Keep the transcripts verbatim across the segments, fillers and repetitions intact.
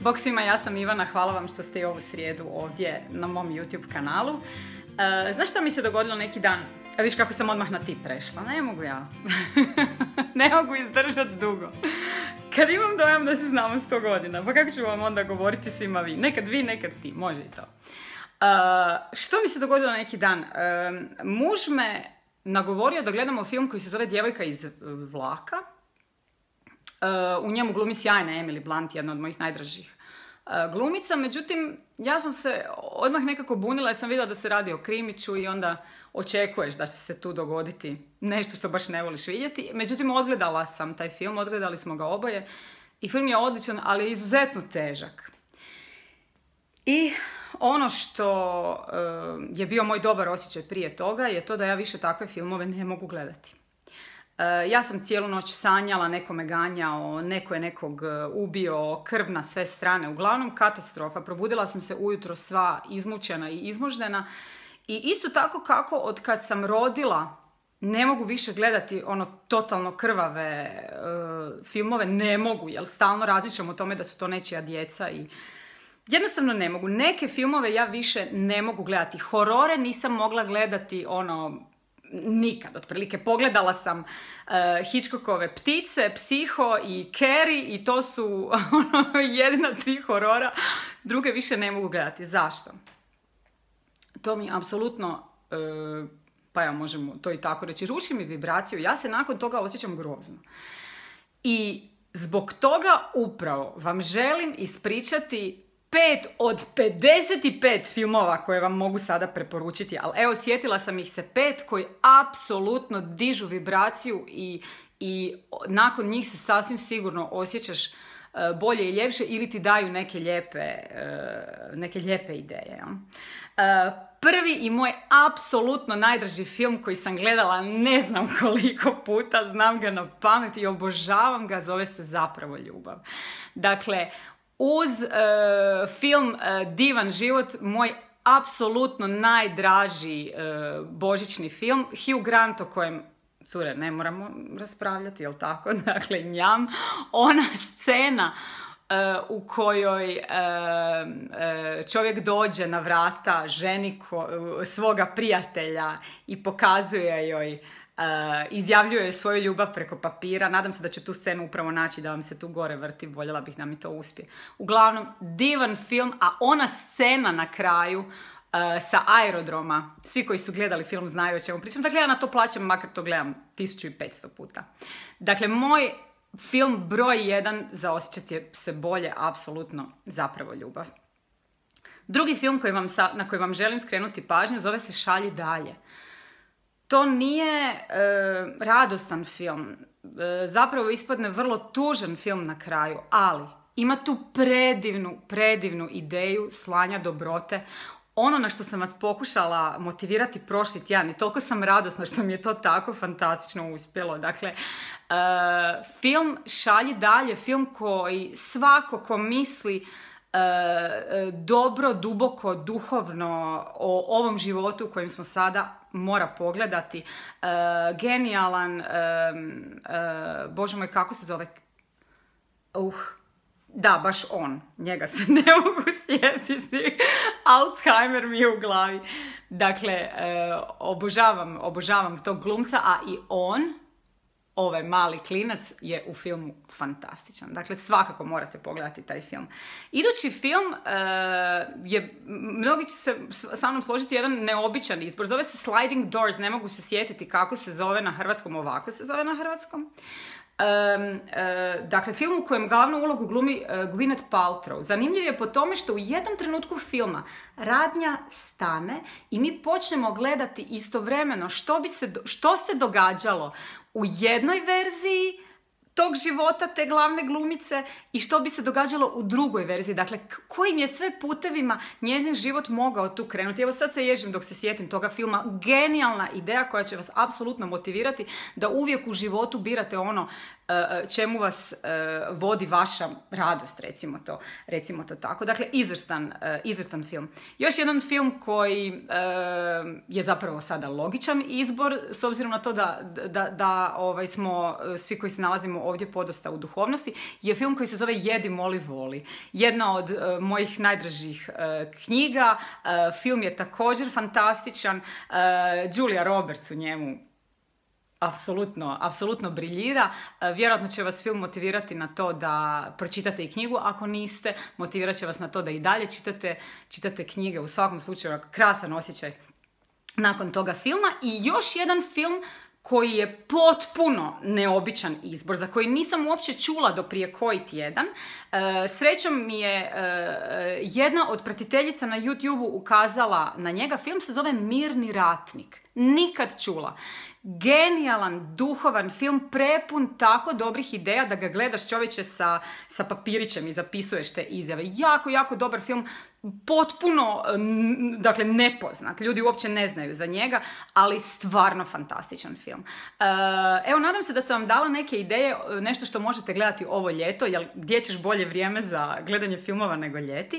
Bog svima, ja sam Ivana, hvala vam što ste i ovu srijedu ovdje na mom YouTube kanalu. Uh, znaš šta mi se dogodilo neki dan? A viš kako sam odmah na ti prešla, ne mogu ja. Ne mogu izdržati dugo. Kad imam dojam da se znamo sto godina, pa kako ću vam onda govoriti svima vi? Nekad vi, nekad ti, može i to. Uh, što mi se dogodilo neki dan? Uh, muž me nagovorio da gledamo film koji se zove Djevojka iz vlaka. Uh, u njemu glumi sjajna Emily Blunt, jedna od mojih najdražih uh, glumica. Međutim, ja sam se odmah nekako bunila jer sam vidjela da se radi o krimiću i onda očekuješ da će se tu dogoditi nešto što baš ne voliš vidjeti. Međutim, odgledala sam taj film, odgledali smo ga oboje i film je odličan, ali je izuzetno težak. I ono što uh, je bio moj dobar osjećaj prije toga je to da ja više takve filmove ne mogu gledati. Uh, ja sam cijelu noć sanjala, neko me ganjao, neko je nekog ubio, krv na sve strane. Uglavnom katastrofa. Probudila sam se ujutro sva izmučena i izmuždena. I isto tako kako od kad sam rodila ne mogu više gledati ono totalno krvave uh, filmove, ne mogu, jer stalno razmišljam o tome da su to nečija djeca i jednostavno ne mogu. Neke filmove ja više ne mogu gledati. Horore nisam mogla gledati ono nikad, otprilike. Pogledala sam uh, Hitchcockove Ptice, Psiho i Carrie i to su ono, jedina tri horora. Druge više ne mogu gledati. Zašto? To mi apsolutno, uh, pa ja možemo to i tako reći, ruši mi vibraciju. Ja se nakon toga osjećam grozno. I zbog toga upravo vam želim ispričati pet od pedeset pet filmova koje vam mogu sada preporučiti, ali evo, sjetila sam ih se pet koji apsolutno dižu vibraciju i, i nakon njih se sasvim sigurno osjećaš uh, bolje i ljepše ili ti daju neke lijepe, uh, neke lijepe ideje. Uh, prvi i moj apsolutno najdraži film koji sam gledala ne znam koliko puta, znam ga na pamet i obožavam ga, zove se Zapravo ljubav. Dakle, uz uh, film uh, Divan život, moj apsolutno najdraži uh, božićni film, Hugh Grant, o kojem, cure, ne moramo raspravljati, jel tako? Dakle, njam, ona scena uh, u kojoj uh, uh, čovjek dođe na vrata ženi ko, uh, svoga prijatelja i pokazuje joj, Uh, izjavljuje svoju ljubav preko papira. Nadam se da ću tu scenu upravo naći, da vam se tu gore vrti. Voljela bih da mi to uspije. Uglavnom, divan film, a ona scena na kraju uh, sa aerodroma, svi koji su gledali film znaju o čemu pričam. Dakle, ja na to plaćam, makar to gledam tisuću petsto puta. Dakle, moj film broj jedan za osjećati se bolje, apsolutno, Zapravo ljubav. Drugi film koji vam sa, na koji vam želim skrenuti pažnju zove se Šalji dalje. To nije e, radostan film, e, zapravo ispadne vrlo tužan film na kraju, ali ima tu predivnu, predivnu ideju slanja dobrote. Ono na što sam vas pokušala motivirati prošli tjedan i toliko sam radosna što mi je to tako fantastično uspjelo. Dakle, e, film Šalji dalje, film koji svako ko misli E, dobro, duboko, duhovno o ovom životu u kojem smo sada mora pogledati. E, genijalan, e, e, Bože moj, kako se zove? Uh, da, baš on. Njega se ne mogu sjetiti. Alzheimer mi je u glavi. Dakle, e, obožavam, obožavam tog glumca, a i on, ovaj mali klinac, je u filmu fantastičan. Dakle, svakako morate pogledati taj film. Idući film uh, je, mnogi će se sa mnom složiti, jedan neobičan izbor. Zove se Sliding Doors, ne mogu se sjetiti kako se zove na hrvatskom, ovako se zove na hrvatskom. Um, uh, dakle, film u kojem glavnu ulogu glumi uh, Gwyneth Paltrow. Zanimljiv je po tome što u jednom trenutku filma radnja stane i mi počnemo gledati istovremeno što, bi se, što se događalo u jednoj verziji tog života te glavne glumice i što bi se događalo u drugoj verziji. Dakle, kojim je sve putevima njezin život mogao tu krenuti. Evo, sad se ježim dok se sjetim toga filma. Genijalna ideja koja će vas apsolutno motivirati da uvijek u životu birate ono čemu vas uh, vodi vaša radost, recimo to, recimo to tako. Dakle, izvrstan, uh, izvrstan film. Još jedan film koji uh, je zapravo sada logičan izbor, s obzirom na to da, da, da ovaj, smo svi koji se nalazimo ovdje podosta u duhovnosti, je film koji se zove Jedi, moli, voli. Jedna od uh, mojih najdražih uh, knjiga. Uh, film je također fantastičan. Uh, Julia Roberts u njemu apsolutno, apsolutno briljira. Vjerojatno će vas film motivirati na to da pročitate i knjigu. Ako niste, motivirat će vas na to da i dalje čitate, čitate knjige. U svakom slučaju, krasan osjećaj nakon toga filma. I još jedan film koji je potpuno neobičan izbor, za koji nisam uopće čula do prije koji tjedan. E, srećom mi je e, jedna od pratiteljica na YouTubeu ukazala na njega. Film se zove Mirni ratnik. Nikad čula. Genijalan, duhovan film, prepun tako dobrih ideja da ga gledaš, čovječe, sa, sa papirićem i zapisuješ te izjave. Jako, jako dobar film, potpuno, dakle, nepoznat. Ljudi uopće ne znaju za njega, ali stvarno fantastičan film. Evo, nadam se da sam vam dala neke ideje, nešto što možete gledati ovo ljeto, jer gdje ćeš bolje vrijeme za gledanje filmova nego ljeti.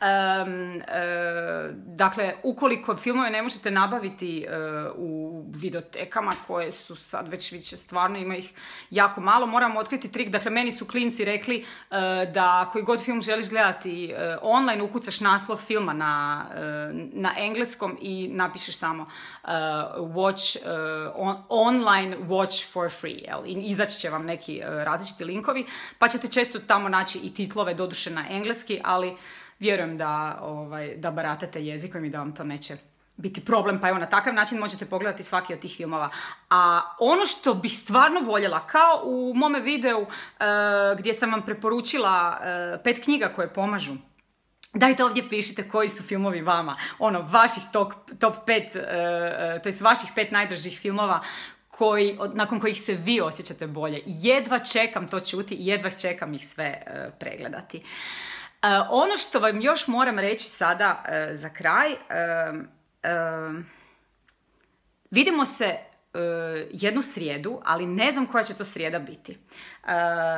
Dakle, ukoliko filmove ne možete nabaviti u videotekama, koje su sad već više stvarno, ima ih jako malo, moramo otkriti trik. Dakle, meni su klinci rekli da koji god film želiš gledati online, ukucaš naslov filma na, na engleskom i napišeš samo uh, watch, uh, on, online watch for free. Jel? I izaći će vam neki uh, različiti linkovi, pa ćete često tamo naći i titlove, doduše na engleski, ali vjerujem da, ovaj, da baratate jezikom i da vam to neće biti problem, pa evo na takav način možete pogledati svaki od tih filmova. A ono što bih stvarno voljela, kao u mome videu uh, gdje sam vam preporučila uh, pet knjiga koje pomažu, dajte ovdje pišite koji su filmovi vama, ono, vaših top, top pet, uh, uh, to jest vaših pet najdražih filmova koji, od, nakon kojih se vi osjećate bolje. Jedva čekam to čuti i jedva čekam ih sve uh, pregledati. Uh, ono što vam još moram reći sada uh, za kraj, uh, uh, vidimo se uh, jednu srijedu, ali ne znam koja će to srijeda biti. Uh,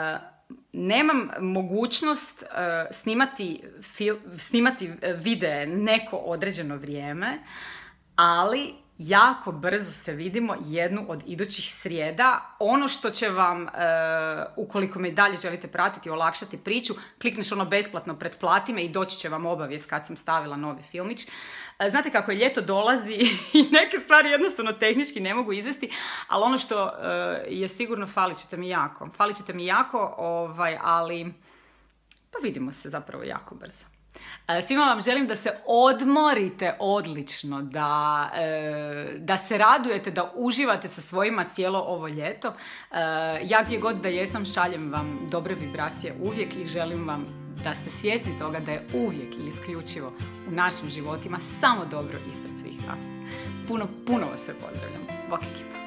Nemam mogućnost uh, snimati, fil, snimati videe neko određeno vrijeme, ali jako brzo se vidimo jednu od idućih srijeda. Ono što će vam, uh, ukoliko me dalje želite pratiti, olakšati priču, klikneš ono besplatno pretplati me i doći će vam obavijest kad sam stavila novi filmić. Uh, znate kako je, ljeto dolazi i neke stvari jednostavno tehnički ne mogu izvesti, ali ono što uh, je sigurno, falit ćete mi jako. Falit ćete mi jako, ovaj, ali pa vidimo se zapravo jako brzo. Svima vam želim da se odmorite odlično, da, da se radujete, da uživate sa svojima cijelo ovo ljeto. Ja gdje god da jesam, šaljem vam dobre vibracije uvijek i želim vam da ste svjesni toga da je uvijek i isključivo u našim životima samo dobro ispred svih vas. Puno, puno vas sve pozdravljam. Bok ekipa.